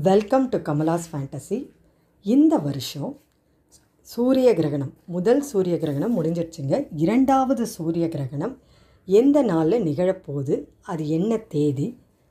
Welcome to Kamala's fantasy. இந்த வருஷம் சூரிய கிரகணம், முதல் சூரிய கிரகணம் முடிஞ்சிடுச்சுங்க. இரண்டாவது சூரிய கிரகணம் எந்த நாளில் நிகழப்போகுது, அது என்ன தேதி,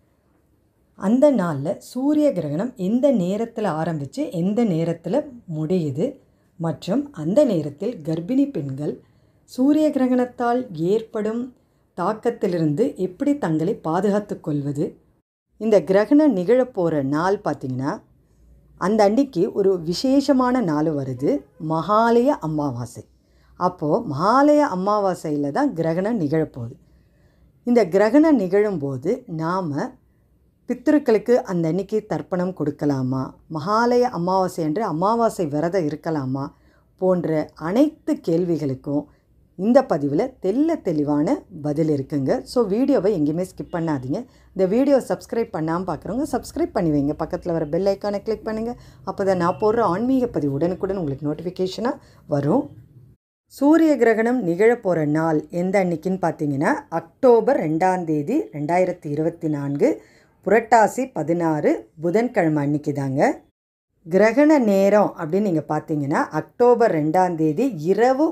அந்த நாளில் சூரிய கிரகணம் எந்த நேரத்தில் ஆரம்பித்து எந்த நேரத்தில் முடியுது, மற்றும் அந்த நேரத்தில் கர்ப்பிணி பெண்கள் சூரிய கிரகணத்தால் ஏற்படும் தாக்கத்திலிருந்து எப்படி தங்களை பாதுகாத்து கொள்வது. இந்த கிரகணம் நிகழப்போகிற நாள் பார்த்திங்கன்னா, அந்த அன்றைக்கி ஒரு விசேஷமான நாள் வருது, மகாலய அமாவாசை. அப்போது மகாலய அமாவாசையில் தான் கிரகணம் நிகழப்போகுது. இந்த கிரகணம் நிகழும்போது நாம் பித்திருக்களுக்கு அந்த அன்றைக்கி தர்ப்பணம் கொடுக்கலாமா, மகாலய அமாவாசை என்று அமாவாசை விரதம் இருக்கலாமா போன்ற அனைத்து கேள்விகளுக்கும் இந்த பதிவில் தெளிவான பதில் இருக்குங்க. ஸோ வீடியோவை எங்கேயுமே ஸ்கிப் பண்ணாதீங்க. இந்த வீடியோவை சப்ஸ்கிரைப் பண்ணாமல் பார்க்குறவங்க சப்ஸ்கிரைப் பண்ணி வைங்க. பக்கத்தில் வர பெல் ஐக்கானை கிளிக் பண்ணுங்கள். அப்போ தான் நான் போடுற ஆன்மீக பதிவு உடனுக்குடன் உங்களுக்கு நோட்டிஃபிகேஷனாக வரும். சூரிய கிரகணம் நிகழப்போகிற நாள் எந்த அன்னைக்குன்னு பார்த்தீங்கன்னா, அக்டோபர் 2ஆம் தேதி 2024 புரட்டாசி 16 புதன்கிழமை அன்னைக்கு தாங்க. கிரகண நேரம் அப்படின்னு நீங்கள் பார்த்தீங்கன்னா, அக்டோபர் 2ஆம் தேதி இரவு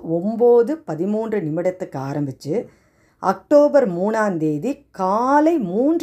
9:13 ஆரம்பித்து அக்டோபர் 3ஆம் தேதி காலை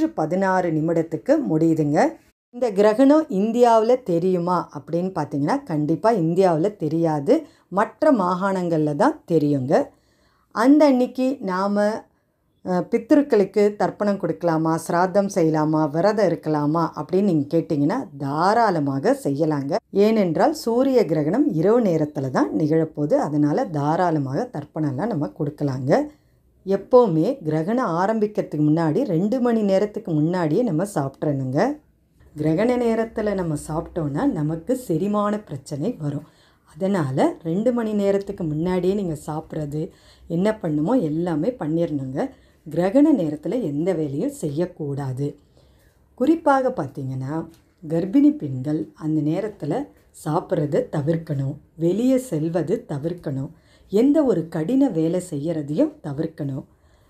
3:16 முடியுதுங்க. இந்த கிரகணம் இந்தியாவில் தெரியுமா அப்படின்னு பார்த்தீங்கன்னா, கண்டிப்பாக இந்தியாவில் தெரியாது, மற்ற மாகாணங்களில் தான் தெரியுங்க. அந்த அன்னைக்கு நாம் பித்திருக்களுக்கு தர்ப்பணம் கொடுக்கலாமா, சிராத்தம் செய்யலாமா, விரதம் இருக்கலாமா அப்படின்னு நீங்கள் கேட்டிங்கன்னா தாராளமாக செய்யலாங்க. ஏனென்றால் சூரிய கிரகணம் இரவு நேரத்தில் தான் நிகழப்போகுது. அதனால் தாராளமாக தர்ப்பணம்லாம் நம்ம கொடுக்கலாங்க. எப்போவுமே கிரகணம் ஆரம்பிக்கிறதுக்கு முன்னாடி 2 மணி நேரத்துக்கு முன்னாடியே நம்ம சாப்பிட்றணுங்க. கிரகண நேரத்தில் நம்ம சாப்பிட்டோன்னா நமக்கு செரிமான பிரச்சனை வரும். அதனால் 2 மணி நேரத்துக்கு முன்னாடியே நீங்கள் சாப்பிட்றது என்ன பண்ணுமோ எல்லாமே பண்ணிடணுங்க. கிரகண நேரத்தில் எந்த வேலையும் செய்யக்கூடாது. குறிப்பாக பார்த்திங்கன்னா, கர்ப்பிணி பெண்கள் அந்த நேரத்தில் சாப்பிட்றத தவிர்க்கணும், வெளியே செல்வது தவிர்க்கணும், எந்த ஒரு கடின வேலை செய்கிறதையும் தவிர்க்கணும்.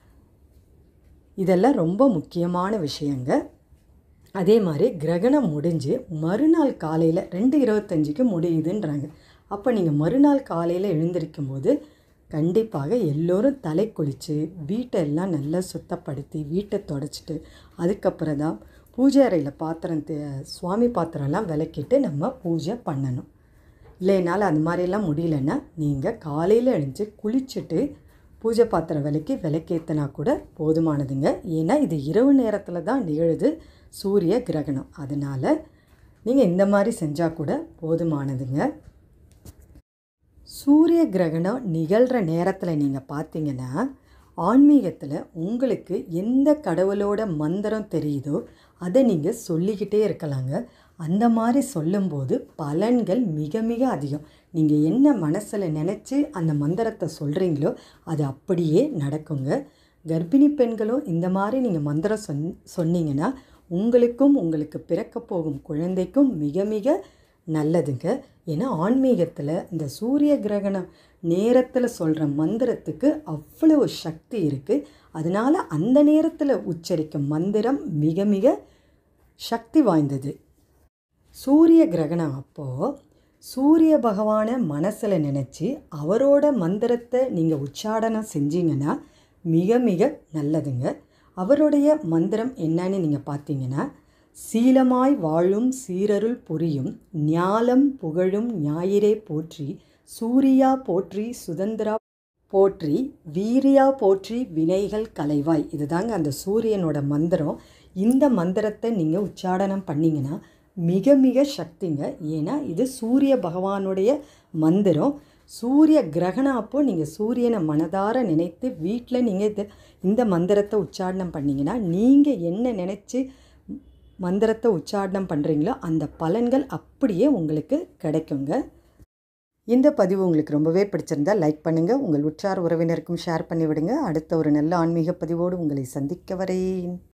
இதெல்லாம் ரொம்ப முக்கியமான விஷயங்க. அதே மாதிரி கிரகணம் முடிஞ்சு மறுநாள் காலையில் 2:25 முடியுதுன்றாங்க. அப்போ நீங்கள் மறுநாள் காலையில் எழுந்திருக்கும் போது கண்டிப்பாக எல்லோரும் தலை குளித்து வீட்டை எல்லாம் நல்லா சுத்தப்படுத்தி வீட்டை தொடச்சிட்டு அதுக்கப்புறம் தான் பூஜை அறையில் சுவாமி பாத்திரம்லாம் விளக்கிட்டு நம்ம பூஜை பண்ணணும். இல்லைனாலும் அது மாதிரிலாம் முடியலன்னா நீங்கள் காலையில் எழுந்து குளிச்சுட்டு பூஜை பாத்திரம் விளக்கேற்றினா கூட போதுமானதுங்க. ஏன்னா இது இரவு நேரத்தில் தான் நிகழுது சூரிய கிரகணம். அதனால் நீங்கள் இந்த மாதிரி செஞ்சால் கூட போதுமானதுங்க. சூரிய கிரகணம் நிகழ்கிற நேரத்தில் நீங்கள் பார்த்தீங்கன்னா, ஆன்மீகத்தில் உங்களுக்கு எந்த கடவுளோட மந்திரம் தெரியுதோ அதை நீங்கள் சொல்லிக்கிட்டே இருக்கலாங்க. அந்த மாதிரி சொல்லும்போது பலன்கள் மிக மிக அதிகம். நீங்கள் என்ன மனசில் நினச்சி அந்த மந்திரத்தை சொல்கிறீங்களோ அது அப்படியே நடக்குங்க. கர்ப்பிணி பெண்களும் இந்த மாதிரி நீங்கள் மந்திரம் சொன்னீங்கன்னா உங்களுக்கும் உங்களுக்கு பிறக்க போகும் குழந்தைக்கும் மிக மிக நல்லதுங்க. ஏன்னா ஆன்மீகத்தில் இந்த சூரிய கிரகணம் நேரத்தில் சொல்கிற மந்திரத்துக்கு அவ்வளவு சக்தி இருக்குது. அதனால் அந்த நேரத்தில் உச்சரிக்கும் மந்திரம் மிக மிக சக்தி வாய்ந்தது. சூரிய கிரகணம் அப்போது சூரிய பகவானை மனசில் நினச்சி அவரோட மந்திரத்தை நீங்கள் உச்சாடனம் செஞ்சீங்கன்னா மிக மிக நல்லதுங்க. அவருடைய மந்திரம் என்னன்னு நீங்கள் பார்த்தீங்கன்னா, சீலமாய் வாழும் சீரருள் புரியும் ஞாலம் புகழும் ஞாயிறே போற்றி, சூரியா போற்றி சுதந்திரா போற்றி, வீரியா போற்றி வினைகள் களைவாய். இதுதாங்க அந்த சூரியனோட மந்திரம். இந்த மந்திரத்தை நீங்கள் உச்சாடனம் பண்ணிங்கன்னா மிக மிக சக்திங்க. ஏன்னா இது சூரிய பகவானுடைய மந்திரம். சூரிய கிரகணம் அப்போது நீங்கள் சூரியனை மனதார நினைத்து வீட்டில் நீங்கள் இந்த மந்திரத்தை உச்சாடனம் பண்ணிங்கன்னா நீங்கள் என்ன நினச்சி மந்திரத்தை உச்சாடனம் பண்ணுறீங்களோ அந்த பலன்கள் அப்படியே உங்களுக்கு கிடைக்குங்க. இந்த பதிவு உங்களுக்கு ரொம்பவே பிடிச்சிருந்தால் லைக் பண்ணுங்கள், உங்கள் உற்றார் உறவினருக்கும் ஷேர் பண்ணிவிடுங்க. அடுத்த ஒரு நல்ல ஆன்மீக பதிவோடு உங்களை சந்திக்க வரேன்.